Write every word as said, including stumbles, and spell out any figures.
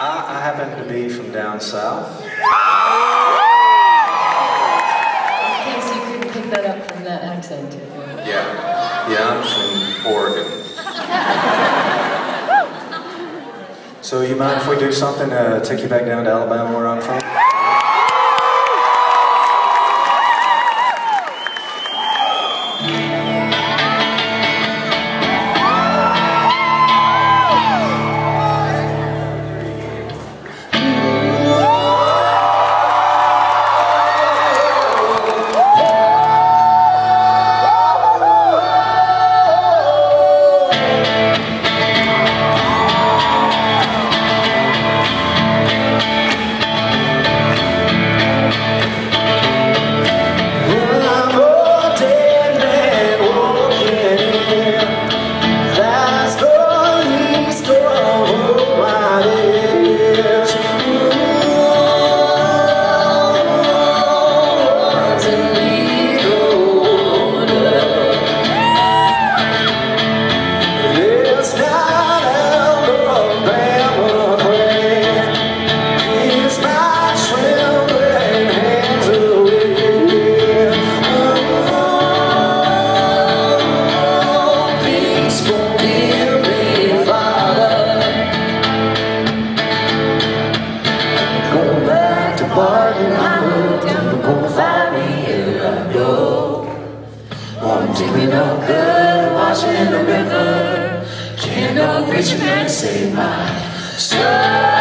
I, I happen to be from down south. In case you couldn't pick that up from that accent. Yeah, yeah, I'm from Oregon. So you mind if we do something to take you back down to Alabama where I'm from? Barton, I'm gonna find me here I go. I'm digging up good, washing in the river. Can't no rich man save my soul.